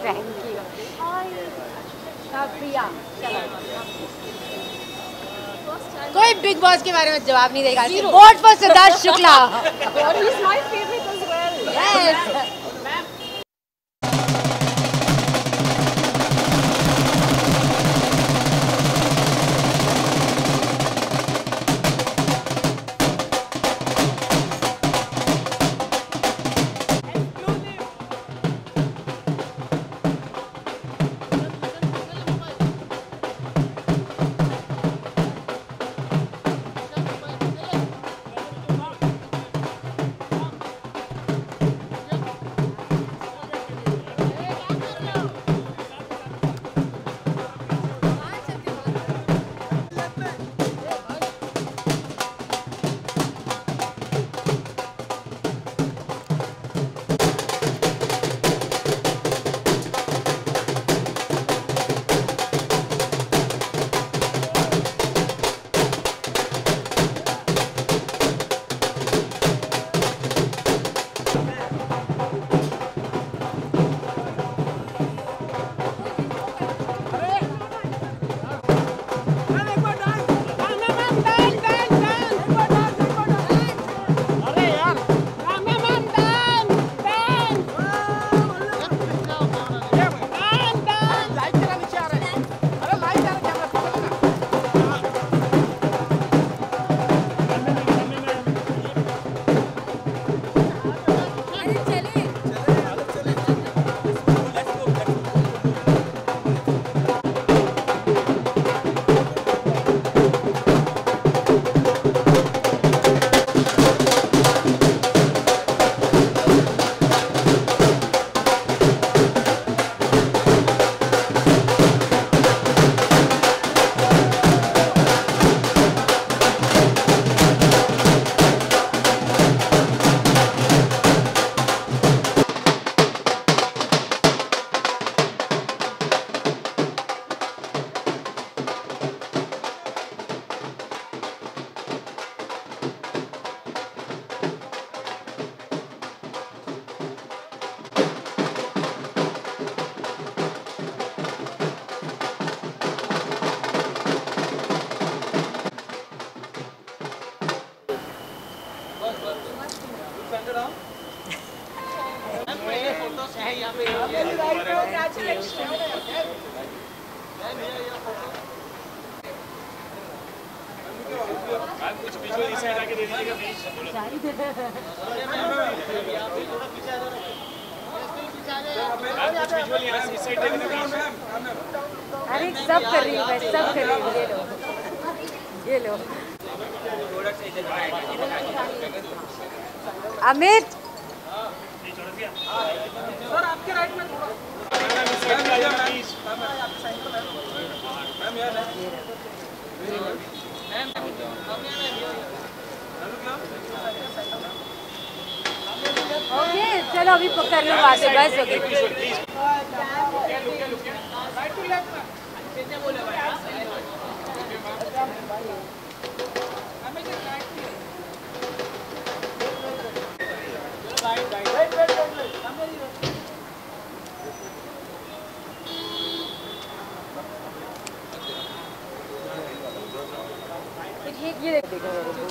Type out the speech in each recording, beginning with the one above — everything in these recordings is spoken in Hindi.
Thank you. प्रिया कोई बिग बॉस के बारे में जवाब नहीं देगा। Vote for Siddharth Shukla. Yes. अरे सब कर रही हूँ मैं, सब कर रही हूँ। ये लो अमित। सर आपके राइट में ओके चलो अभी कर लो बातें, बस हो गई। ये देखो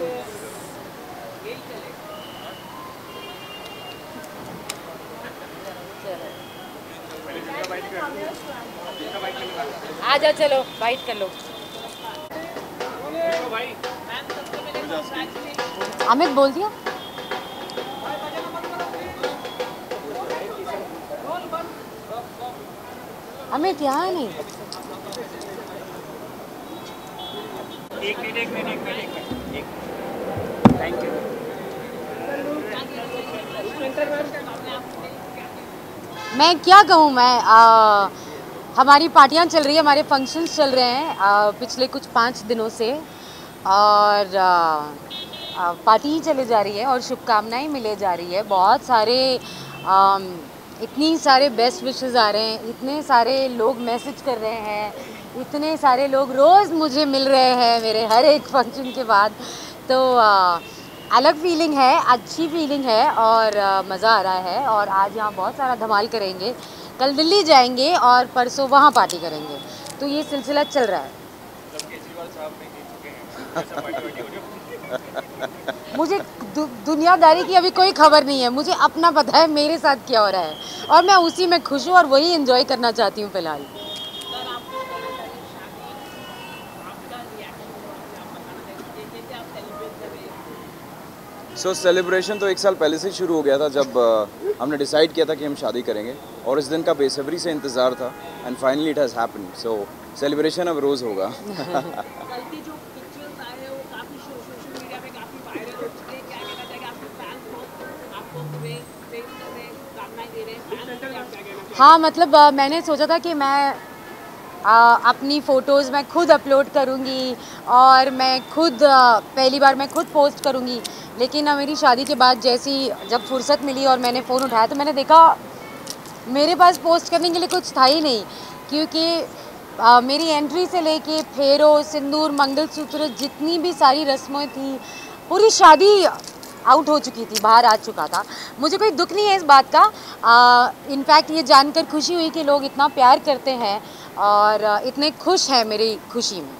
आ जाओ, चलो बाइट कर लो। अमित बोल दिया। अमित यहाँ नहीं। एक मिनट थैंक यू। मैं क्या कहूँ, हमारी पार्टियाँ चल रही है, हमारे फंक्शंस चल रहे हैं पिछले कुछ 5 दिनों से, और पार्टी ही चले जा रही है और शुभकामनाएं मिले जा रही है। बहुत सारे इतनी सारे बेस्ट विशेस आ रहे हैं, इतने सारे लोग मैसेज कर रहे हैं, इतने सारे लोग रोज़ मुझे मिल रहे हैं मेरे हर एक फंक्शन के बाद। तो अलग फीलिंग है, अच्छी फीलिंग है और मज़ा आ रहा है। और आज यहाँ बहुत सारा धमाल करेंगे, कल दिल्ली जाएंगे और परसों वहाँ पार्टी करेंगे, तो ये सिलसिला चल रहा है। केजरीवाल साहब नहीं जीत चुके हैं, ऐसा पार्टी हो गया। मुझे दुनियादारी की अभी कोई खबर नहीं है, मुझे अपना पता है मेरे साथ क्या हो रहा है और मैं उसी में खुश हूँ और वही एंजॉय करना चाहती हूँ फिलहाल। सो सेलिब्रेशन तो 1 साल पहले से शुरू हो गया था जब हमने डिसाइड किया था कि हम शादी करेंगे और इस दिन का बेसब्री से इंतज़ार था and finally it has happened. So celebration अब रोज़ होगा। कल की जो पिक्चर्स आए हैं वो काफी सोशल मीडिया पे काफी वायरल हो चुके हैं, क्या कहना चाहिए? आपके फैंस बहुत आपको प्रेज कर रहे हैं, कामनाएं दे रहे हैं, फैंस क्या कहना चाहिए? हाँ मतलब मैंने सोचा था कि मैं अपनी फ़ोटोज़ मैं खुद अपलोड करूँगी और मैं खुद पहली बार मैं खुद पोस्ट करूँगी, लेकिन मेरी शादी के बाद जैसी जब फुर्सत मिली और मैंने फ़ोन उठाया तो मैंने देखा मेरे पास पोस्ट करने के लिए कुछ था ही नहीं, क्योंकि मेरी एंट्री से लेके फेरो सिंदूर मंगलसूत्र जितनी भी सारी रस्में थी, पूरी शादी आउट हो चुकी थी, बाहर आ चुका था। मुझे कोई दुख नहीं है इस बात का। इनफैक्ट ये जानकर खुशी हुई कि लोग इतना प्यार करते हैं और इतने खुश हैं मेरी खुशी में।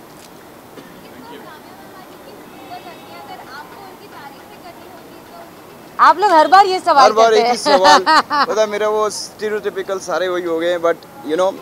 आप लोग हर बार ये सवाल हर बार करते एक हैं। ही सवाल पता है, मेरा वो स्टीरियोटिपिकल सारे वही हो गए हैं। बट यू नो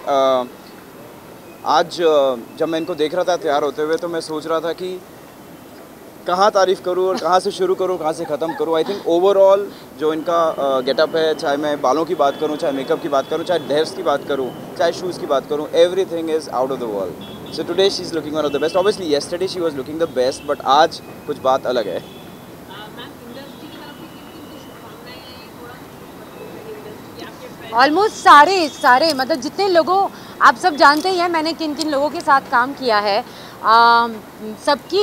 आज जब मैं इनको देख रहा था तैयार होते हुए तो मैं सोच रहा था कि कहाँ तारीफ़ करूँ और कहाँ से शुरू करूँ, कहाँ से ख़त्म करूँ। आई थिंक ओवरऑल जो इनका गेटअप है, चाहे मैं बालों की बात करूँ, चाहे मेकअप की बात करूँ, चाहे ड्रेस की बात करूँ, चाहे शूज़ की बात करूँ, everything is out of the world. So today she is looking one of the best. Obviously yesterday she was looking the best, but आज कुछ बात अलग है। मैम इंडस्ट्री की तरफ से किन-किन को शुभकामनाएं हैं, थोड़ा इंडस्ट्री आपके फैंस? ऑलमोस्ट सारे मतलब जितने लोगों, आप सब जानते ही हैं मैंने किन किन लोगों के साथ काम किया है। सबकी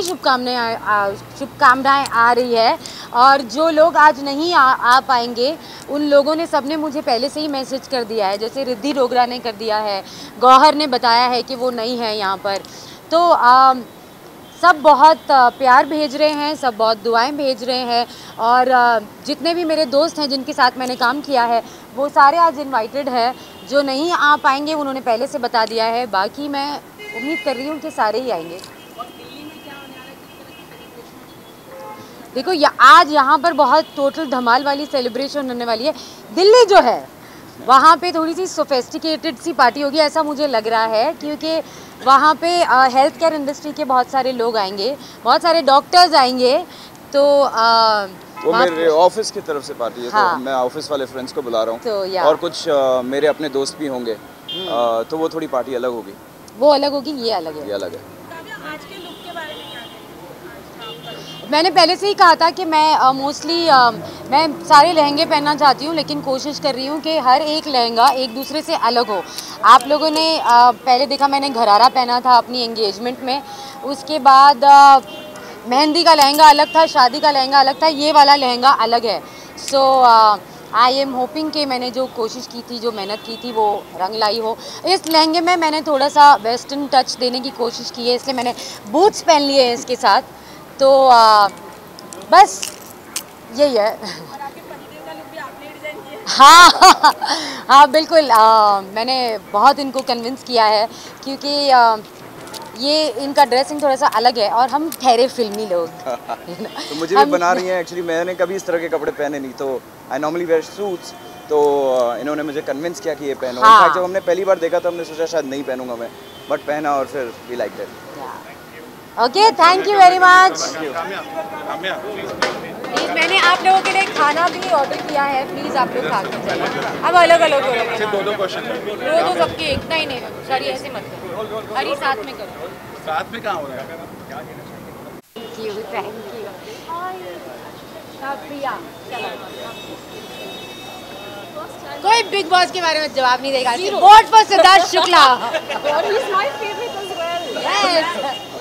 शुभकामनाएं आ रही है और जो लोग आज नहीं आ पाएंगे उन लोगों ने सबने मुझे पहले से ही मैसेज कर दिया है, जैसे रिद्धि डोगरा ने कर दिया है, गौहर ने बताया है कि वो नहीं है यहाँ पर। तो सब बहुत प्यार भेज रहे हैं, सब बहुत दुआएं भेज रहे हैं और जितने भी मेरे दोस्त हैं जिनके साथ मैंने काम किया है वो सारे आज इनवाइटेड है। जो नहीं आ पाएंगे उन्होंने पहले से बता दिया है, बाकी मैं उम्मीद कर रही हूँ कि सारे ही आएंगे। और दिल्ली में क्या होने वाला है, किस तरह की सेलिब्रेशन? देखो आज यहाँ पर बहुत टोटल धमाल वाली सेलिब्रेशन होने वाली है। दिल्ली जो है वहाँ पे थोड़ी सी सोफेस्टिकेटेड सी पार्टी होगी ऐसा मुझे लग रहा है, क्योंकि वहाँ पे हेल्थ केयर इंडस्ट्री के बहुत सारे लोग आएंगे, बहुत सारे डॉक्टर्स आएंगे। तो वो मेरे ऑफिस की तरफ से पार्टी है। हाँ। तो मैं ऑफिस वाले फ्रेंड्स को बुला रहा हूँ तो या और कुछ मेरे अपने दोस्त भी होंगे। तो वो थोड़ी पार्टी अलग होगी, वो अलग होगी, ये अलग है। ये अलग है। आज के लुक के बारे में क्या कहेंगे? मैंने पहले से ही कहा था कि मैं मोस्टली मैं सारे लहंगे पहनना चाहती हूँ, लेकिन कोशिश कर रही हूँ कि हर एक लहंगा एक दूसरे से अलग हो। आप लोगों ने पहले देखा मैंने घरारा पहना था अपनी एंगेजमेंट में, उसके बाद मेहंदी का लहंगा अलग था, शादी का लहंगा अलग था, ये वाला लहंगा अलग है। सो आई एम होपिंग कि मैंने जो कोशिश की थी, जो मेहनत की थी वो रंग लाई हो। इस लहंगे में मैंने थोड़ा सा वेस्टर्न टच देने की कोशिश की है, इसलिए मैंने बूट्स पहन लिए हैं इसके साथ। तो बस यही है। और आपके पतिदेव का लुक भी आपने डिजाइन किया है? हाँ हाँ बिल्कुल। मैंने बहुत इनको कन्विंस किया है क्योंकि ये इनका ड्रेसिंग थोड़ा सा अलग है और हम ठहरे फिल्मी लोग। तो मुझे भी बना रही हैं। एक्चुअली मैंने कभी इस तरह के कपड़े पहने नहीं, तो आई नॉर्मली वेयर सूट्स। तो इन्होंने मुझे कन्विंस किया कि ये पहनो। हाँ। इनफैक्ट जब हमने पहली बार देखा तो हमने सोचा शायद नहीं पहनूंगा मैं, बट पहना और फिर we like it. Okay, thank you very much. Kamya please मैंने आप लोगों के लिए खाना भी ऑर्डर किया है, प्लीज़ आप लोग खा के जाइए। अब अलग अलग हो रहे हैं। दो क्वेश्चन दो सबके इतना ही नहीं, सॉरी ऐसे मत करो, हरी साथ में करो। साथ में कहाँ हो रहा है? Thank you Priya. चलो कोई बिग बॉस के बारे में जवाब नहीं देगा। Vote for Siddharth Shukla. और he is my favourite as well. Yes